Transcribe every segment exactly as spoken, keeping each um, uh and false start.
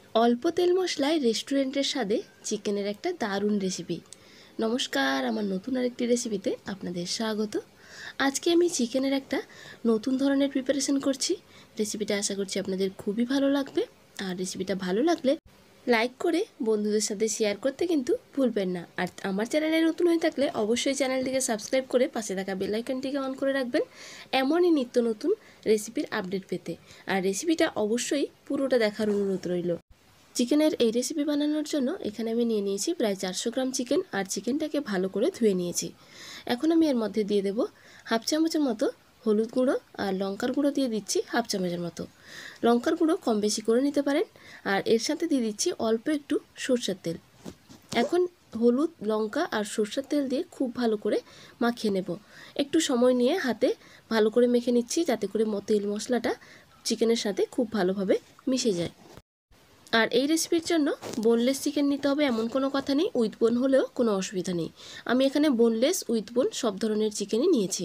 অল্প তেল মশলায় রেস্টুরেন্টের স্বাদে চিকেনের একটা দারুণ রেসিপি। নমস্কার, আমার নতুন আরেকটি রেসিপিতে আপনাদের স্বাগত। আজকে আমি চিকেনের একটা নতুন ধরনের প্রিপারেশন করছি। রেসিপিটা আশা করছি আপনাদের খুবই ভালো লাগবে। আর রেসিপিটা ভালো লাগলে লাইক করে বন্ধুদের সাথে শেয়ার করতে কিন্তু ভুলবেন না। আর আমার চ্যানেলে নতুন হয়ে থাকলে অবশ্যই চ্যানেলটিকে সাবস্ক্রাইব করে পাশে থাকা বেল আইকনটিকে অন করে রাখবেন এমনই নিত্য নতুন রেসিপির আপডেট পেতে। আর রেসিপিটা অবশ্যই পুরোটা দেখার অনুরোধ রইল। চিকেনের এই রেসিপি বানানোর জন্য এখানে আমি নিয়ে নিয়েছি প্রায় চারশো গ্রাম চিকেন। আর চিকেনটাকে ভালো করে ধুয়ে নিয়েছি। এখন আমি এর মধ্যে দিয়ে দেব হাফ চামচের মতো হলুদ গুঁড়ো, আর লঙ্কার গুঁড়ো দিয়ে দিচ্ছি হাফ চামচের মতো। লঙ্কার গুঁড়ো কম বেশি করে নিতে পারেন। আর এর সাথে দিয়ে দিচ্ছি অল্প একটু সরষের তেল। এখন হলুদ, লঙ্কা আর সরষের তেল দিয়ে খুব ভালো করে মাখিয়ে নেব। একটু সময় নিয়ে হাতে ভালো করে মেখে নিচ্ছি, যাতে করে তেল মশলাটা চিকেনের সাথে খুব ভালোভাবে মিশে যায়। আর এই রেসিপির জন্য বোনলেস চিকেন নিতে হবে এমন কোনো কথা নেই, উইথ বোন হলেও কোনো অসুবিধা নেই। আমি এখানে বোনলেস, উইথ বোন সব ধরনের চিকেনই নিয়েছি।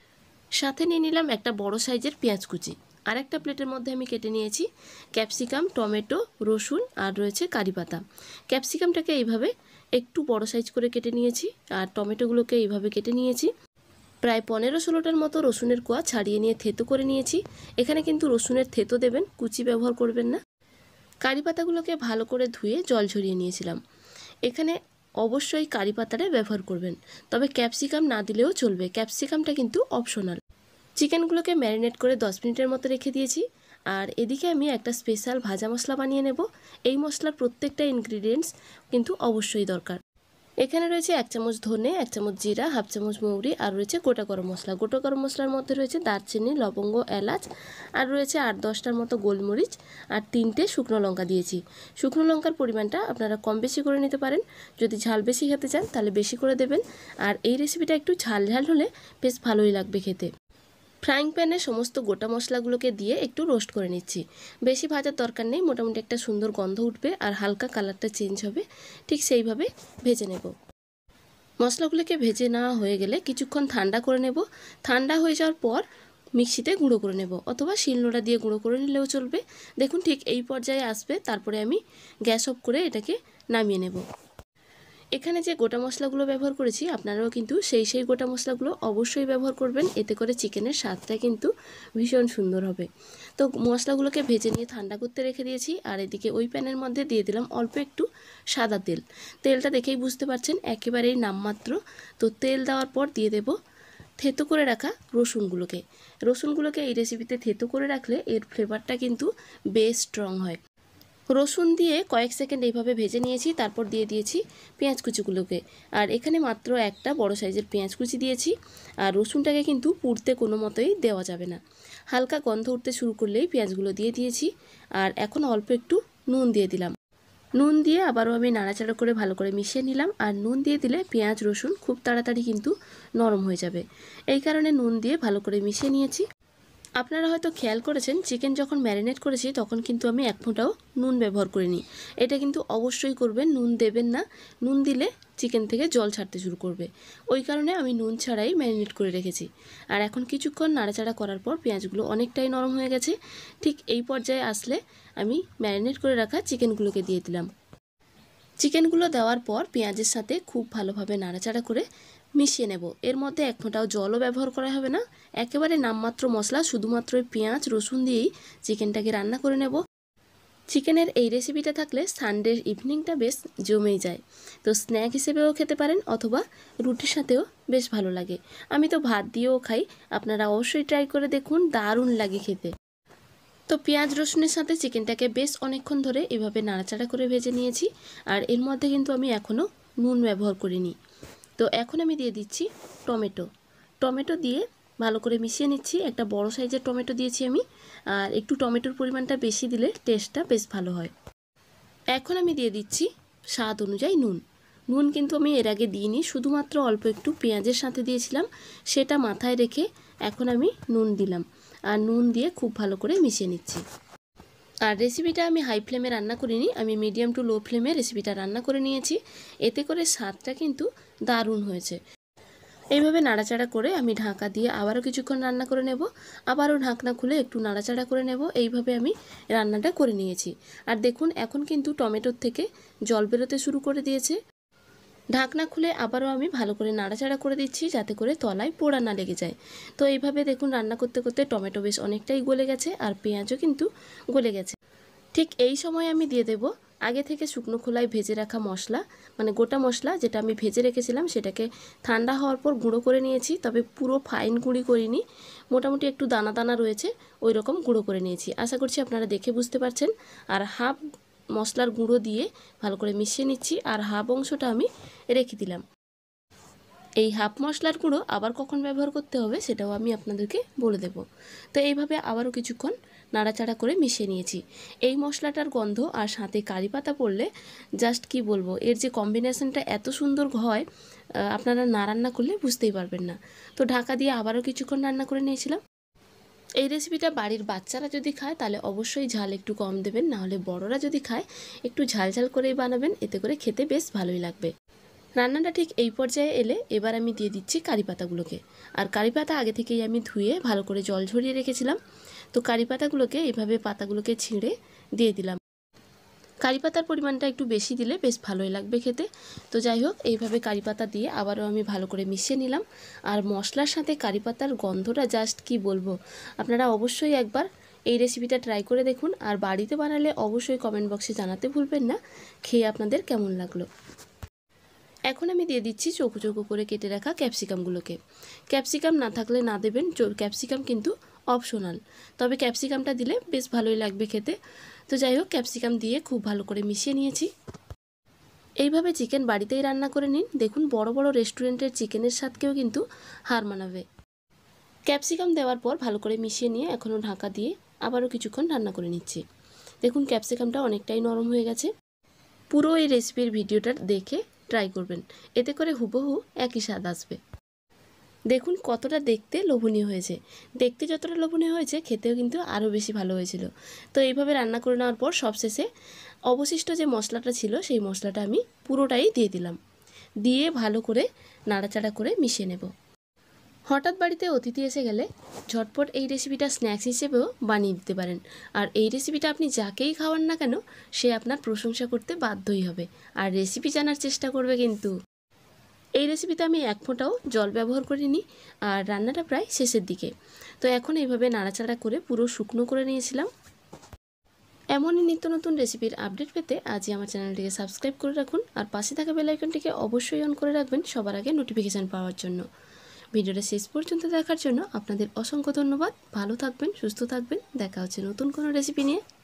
সাথে নিয়ে নিলাম একটা বড় সাইজের পেঁয়াজ কুচি। আর একটা প্লেটের মধ্যে আমি কেটে নিয়েছি ক্যাপসিকাম, টমেটো, রসুন আর রয়েছে কারি পাতা। ক্যাপসিকামটাকে এইভাবে একটু বড় সাইজ করে কেটে নিয়েছি, আর টমেটোগুলোকে এইভাবে কেটে নিয়েছি। প্রায় পনেরো ষোলোটার মতো রসুনের কোয়া ছাড়িয়ে নিয়ে থেতো করে নিয়েছি। এখানে কিন্তু রসুনের থেতো দেবেন, কুচি ব্যবহার করবেন না। কারি পাতাগুলোকে ভালো করে ধুয়ে জল ঝরিয়ে নিয়েছিলাম। এখানে অবশ্যই কারি পাতাটা ব্যবহার করবেন, তবে ক্যাপসিকাম না দিলেও চলবে, ক্যাপসিকামটা কিন্তু অপশনাল। চিকেনগুলোকে ম্যারিনেট করে দশ মিনিটের মতো রেখে দিয়েছি। আর এদিকে আমি একটা স্পেশাল ভাজা মশলা বানিয়ে নেব। এই মশলার প্রত্যেকটা ইনগ্রিডিয়েন্টস কিন্তু অবশ্যই দরকার। এখানে রয়েছে এক চামচ ধনে, এক চামচ জিরা, হাফ চামচ মৌরি, আর রয়েছে গোটা গরম মশলা। গোটা গরম মশলার মধ্যে রয়েছে দারচিনি, লবঙ্গ, এলাচ, আর রয়েছে আট দশটার মতো গোলমরিচ, আর তিনটে শুকনো লঙ্কা দিয়েছি। শুকনো লঙ্কার পরিমাণটা আপনারা কম বেশি করে নিতে পারেন। যদি ঝাল বেশি খেতে চান তাহলে বেশি করে দেবেন। আর এই রেসিপিটা একটু ঝাল ঝাল হলে বেশ ভালোই লাগবে খেতে। ফ্রাইং প্যানে সমস্ত গোটা মশলাগুলোকে দিয়ে একটু রোস্ট করে নিচ্ছি। বেশি ভাজার দরকার নেই, মোটামুটি একটা সুন্দর গন্ধ উঠবে আর হালকা কালারটা চেঞ্জ হবে, ঠিক সেইভাবে ভেজে নেব। মশলাগুলোকে ভেজে নেওয়া হয়ে গেলে কিছুক্ষণ ঠান্ডা করে নেব। ঠান্ডা হয়ে যাওয়ার পর মিক্সিতে গুঁড়ো করে নেব, অথবা শিলনোড়া দিয়ে গুঁড়ো করে নিলেও চলবে। দেখুন ঠিক এই পর্যায়ে আসবে, তারপরে আমি গ্যাস অফ করে এটাকে নামিয়ে নেব। এখানে যে গোটা মশলাগুলো ব্যবহার করেছি আপনারাও কিন্তু সেই সেই গোটা মশলাগুলো অবশ্যই ব্যবহার করবেন, এতে করে চিকেনের স্বাদটা কিন্তু ভীষণ সুন্দর হবে। তো মশলাগুলোকে ভেজে নিয়ে ঠান্ডা করতে রেখে দিয়েছি। আর এদিকে ওই প্যানের মধ্যে দিয়ে দিলাম অল্প একটু সাদা তেল। তেলটা দেখেই বুঝতে পারছেন একেবারেই নামমাত্র। তো তেল দেওয়ার পর দিয়ে দেব থেতো করে রাখা রসুনগুলোকে। রসুনগুলোকে এই রেসিপিতে থেতো করে রাখলে এর ফ্লেভারটা কিন্তু বেশ স্ট্রং হয়। রসুন দিয়ে কয়েক সেকেন্ড এইভাবে ভেজে নিয়েছি, তারপর দিয়ে দিয়েছি পেঁয়াজ কুচিগুলোকে। আর এখানে মাত্র একটা বড় সাইজের পেঁয়াজ কুচি দিয়েছি। আর রসুনটাকে কিন্তু পুড়তে কোনো মতোই দেওয়া যাবে না। হালকা গন্ধ উঠতে শুরু করলেই পেঁয়াজগুলো দিয়ে দিয়েছি। আর এখন অল্প একটু নুন দিয়ে দিলাম। নুন দিয়ে আবারও আমি নাড়াচাড়া করে ভালো করে মিশিয়ে নিলাম। আর নুন দিয়ে দিলে পেঁয়াজ রসুন খুব তাড়াতাড়ি কিন্তু নরম হয়ে যাবে, এই কারণে নুন দিয়ে ভালো করে মিশিয়ে নিয়েছি। আপনারা হয়তো খেয়াল করেছেন চিকেন যখন ম্যারিনেট করেছি তখন কিন্তু আমি এক ফোঁটাও নুন ব্যবহার করিনি। এটা কিন্তু অবশ্যই করবেন, নুন দেবেন না। নুন দিলে চিকেন থেকে জল ছাড়তে শুরু করবে, ওই কারণে আমি নুন ছাড়াই ম্যারিনেট করে রেখেছি। আর এখন কিছুক্ষণ নাড়াচাড়া করার পর পেঁয়াজগুলো অনেকটাই নরম হয়ে গেছে। ঠিক এই পর্যায়ে আসলে আমি ম্যারিনেট করে রাখা চিকেনগুলোকে দিয়ে দিলাম। চিকেনগুলো দেওয়ার পর পেঁয়াজের সাথে খুব ভালোভাবে নাড়াচাড়া করে মিশিয়ে নেব। এর মধ্যে এক ফোঁটাও জলও ব্যবহার করা হবে না, একেবারে নামমাত্র মশলা, শুধুমাত্র পেঁয়াজ রসুন দিয়েই চিকেনটাকে রান্না করে নেব। চিকেনের এই রেসিপিটা থাকলে সানডে ইভিনিংটা বেশ জমেই যায়। তো স্ন্যাক হিসেবেও খেতে পারেন, অথবা রুটির সাথেও বেশ ভালো লাগে। আমি তো ভাত দিয়েও খাই, আপনারা অবশ্যই ট্রাই করে দেখুন, দারুণ লাগে খেতে। তো পেঁয়াজ রসুনের সাথে চিকেনটাকে বেশ অনেকক্ষণ ধরে এভাবে নাড়াচাড়া করে ভেজে নিয়েছি। আর এর মধ্যে কিন্তু আমি এখনও নুন ব্যবহার করিনি। তো এখন আমি দিয়ে দিচ্ছি টমেটো। টমেটো দিয়ে ভালো করে মিশিয়ে নিচ্ছি। একটা বড় সাইজের টমেটো দিয়েছি আমি, আর একটু টমেটোর পরিমাণটা বেশি দিলে টেস্টটা বেশ ভালো হয়। এখন আমি দিয়ে দিচ্ছি স্বাদ অনুযায়ী নুন। নুন কিন্তু আমি এর আগে দিইনি, শুধুমাত্র অল্প একটু পেঁয়াজের সাথে দিয়েছিলাম, সেটা মাথায় রেখে এখন আমি নুন দিলাম। আর নুন দিয়ে খুব ভালো করে মিশিয়ে নিচ্ছি। আর রেসিপিটা আমি হাই ফ্লেমে রান্না করিনি, আমি মিডিয়াম টু লো ফ্লেমে রেসিপিটা রান্না করে নিয়েছি। এতে করে স্বাদটা কিন্তু দারুণ হয়েছে। এইভাবে নাড়াচাড়া করে আমি ঢাকা দিয়ে আবারও কিছুক্ষণ রান্না করে নেব। আবারও ঢাকনা খুলে একটু নাড়াচাড়া করে নেব। এইভাবে আমি রান্নাটা করে নিয়েছি। আর দেখুন এখন কিন্তু টমেটোর থেকে জল বেরোতে শুরু করে দিয়েছে। ঢাকনা খুলে আবারও আমি ভালো করে নাড়াচাড়া করে দিচ্ছি যাতে করে তলায় পোড়া না লেগে যায়। তো এইভাবে দেখুন রান্না করতে করতে টমেটো বেশ অনেকটাই গলে গেছে আর পেঁয়াজও কিন্তু গলে গেছে। ঠিক এই সময় আমি দিয়ে দেব আগে থেকে শুকনো খোলায় ভেজে রাখা মশলা, মানে গোটা মশলা যেটা আমি ভেজে রেখেছিলাম সেটাকে ঠান্ডা হওয়ার পর গুঁড়ো করে নিয়েছি। তবে পুরো ফাইন গুঁড়ি করিনি, মোটামুটি একটু দানা দানা রয়েছে ওই রকম গুঁড়ো করে নিয়েছি। আশা করছি আপনারা দেখে বুঝতে পারছেন। আর হাফ মশলার গুঁড়ো দিয়ে ভালো করে মিশিয়ে নিচ্ছি আর হাফ অংশটা আমি রেখে দিলাম। এই হাফ মশলার গুঁড়ো আবার কখন ব্যবহার করতে হবে সেটাও আমি আপনাদেরকে বলে দেব। তো এইভাবে আবারও কিছুক্ষণ নাড়াচাড়া করে মিশিয়ে নিয়েছি। এই মশলাটার গন্ধ আর সাথে কারি পাতা পড়লে জাস্ট কি বলবো, এর যে কম্বিনেশনটা এত সুন্দর হয় আপনারা না রান্না করলে বুঝতেই পারবেন না। তো ঢাকা দিয়ে আবারও কিছুক্ষণ রান্না করে নিয়েছিলাম। এই রেসিপিটা বাড়ির বাচ্চারা যদি খায় তাহলে অবশ্যই ঝাল একটু কম দেবেন, নাহলে বড়রা যদি খায় একটু ঝাল ঝাল করেই বানাবেন, এতে করে খেতে বেশ ভালোই লাগবে। রান্নাটা ঠিক এই পর্যায়ে এলে এবার আমি দিয়ে দিচ্ছি কারি পাতাগুলোকে। আর কারি পাতা আগে থেকেই আমি ধুয়ে ভালো করে জল ঝরিয়ে রেখেছিলাম। তো কারি পাতাগুলোকে এইভাবে পাতাগুলোকে ছিঁড়ে দিয়ে দিলাম। কারি পাতার পরিমাণটা একটু বেশি দিলে বেশ ভালোই লাগবে খেতে। তো যাই হোক, এইভাবে কারি পাতা দিয়ে আবারও আমি ভালো করে মিশিয়ে নিলাম। আর মশলার সাথে কারি পাতার গন্ধটা জাস্ট কি বলবো, আপনারা অবশ্যই একবার এই রেসিপিটা ট্রাই করে দেখুন। আর বাড়িতে বানালে অবশ্যই কমেন্ট বক্সে জানাতে ভুলবেন না খেয়ে আপনাদের কেমন লাগলো। এখন আমি দিয়ে দিচ্ছি চৌকো চৌকো করে কেটে রাখা ক্যাপসিকামগুলোকে। ক্যাপসিকাম না থাকলে না দেবেন, ক্যাপসিকাম কিন্তু অপশনাল, তবে ক্যাপসিকামটা দিলে বেশ ভালোই লাগবে খেতে। তো যাই হোক, ক্যাপসিকাম দিয়ে খুব ভালো করে মিশিয়ে নিয়েছি। এইভাবে চিকেন বাড়িতেই রান্না করে নিন, দেখুন বড় বড় রেস্টুরেন্টের চিকেনের স্বাদকেও কিন্তু হার মানাবে। ক্যাপসিকাম দেওয়ার পর ভালো করে মিশিয়ে নিয়ে এখনও ঢাকা দিয়ে আবারও কিছুক্ষণ রান্না করে নিচ্ছি। দেখুন ক্যাপসিকামটা অনেকটাই নরম হয়ে গেছে। পুরো এই রেসিপির ভিডিওটা দেখে ট্রাই করবেন, এতে করে হুবহু একই স্বাদ আসবে। দেখুন কতটা দেখতে লোভনীয় হয়েছে, দেখতে যতটা লোভনীয় হয়েছে খেতেও কিন্তু আরও বেশি ভালো হয়েছিল। তো এইভাবে রান্না করে নেওয়ার পর সবশেষে অবশিষ্ট যে মশলাটা ছিল সেই মশলাটা আমি পুরোটাই দিয়ে দিলাম, দিয়ে ভালো করে নাড়াচাড়া করে মিশিয়ে নেব। হঠাৎ বাড়িতে অতিথি এসে গেলে ঝটপট এই রেসিপিটা স্ন্যাক্স হিসেবেও বানিয়ে দিতে পারেন। আর এই রেসিপিটা আপনি যাকেই খাওয়ান না কেন সে আপনার প্রশংসা করতে বাধ্যই হবে আর রেসিপি জানার চেষ্টা করবে কিন্তু। এই রেসিপিতে আমি এক ফোঁটাও জল ব্যবহার করিনি আর রান্নাটা প্রায় শেষের দিকে। তো এখন এইভাবে নাড়াচাড়া করে পুরো শুকনো করে নিয়েছিলাম। এমনই নিত্য নতুন রেসিপির আপডেট পেতে আজই আমার চ্যানেলটিকে সাবস্ক্রাইব করে রাখুন আর পাশে থাকা বেল আইকনটিকে অবশ্যই অন করে রাখবেন সবার আগে নোটিফিকেশান পাওয়ার জন্য। ভিডিওটা শেষ পর্যন্ত দেখার জন্য আপনাদের অসংখ্য ধন্যবাদ। ভালো থাকবেন, সুস্থ থাকবেন, দেখা হচ্ছে নতুন কোনো রেসিপি নিয়ে।